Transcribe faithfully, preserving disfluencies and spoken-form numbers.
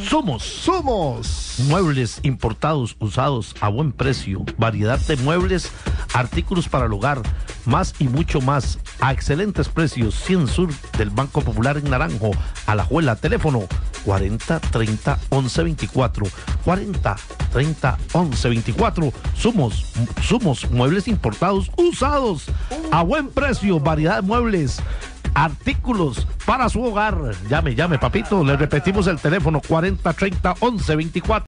Somos. Somos. Muebles importados, usados a buen precio, variedad de muebles, artículos para el hogar, más y mucho más, a excelentes precios. cien Sur del Banco Popular en Naranjo, Alajuela, teléfono cuarenta, treinta, once, veinticuatro, cuarenta, treinta, once, veinticuatro. Somos, somos muebles importados, usados, a buen precio, variedad de muebles, artículos para su hogar. Llame, llame, papito. Le repetimos el teléfono cuarenta, treinta, once, veinticuatro.